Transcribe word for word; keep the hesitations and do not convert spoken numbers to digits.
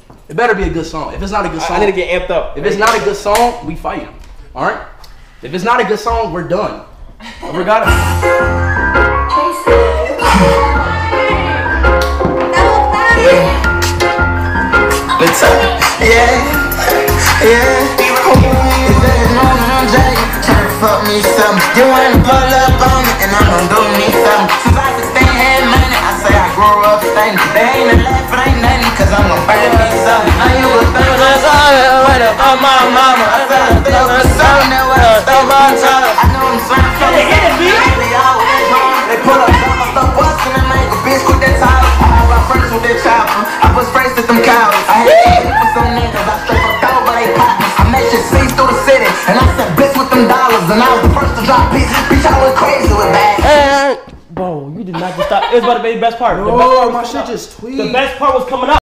It better be a good song. If it's not a good song, I need to get amped up. If it's not a good song, we fight. All right. If it's not a good song, we're done. We got it. Let's up. Yeah, yeah. Fuck me some. You wanna pull up on me and I'm gonna do me some. Since I can stand had money, I say I grew up standing. They ain't a laugh, it ain't nothing, cause I'm gonna burn me some. I ain't gonna throw this on it, what about my mama? I said I throw this on it, what about my child? I know I'm sorry for the enemy. They pull up, drop my stuff, bustin' and make a bitch with that towel. I have my friends with that chopper. I was raised with them cows. I had to sleep with some niggas. I straight fucked over they poppin'. I made shit scenes through the city, and I said bitch with them dollars, and I was the first to drop beats. Bitch, I went crazy with bags. And bro, you did not just stop. It was about to be the best part. The Bro, best part was my coming shit up. just tweaked. The best part was coming up.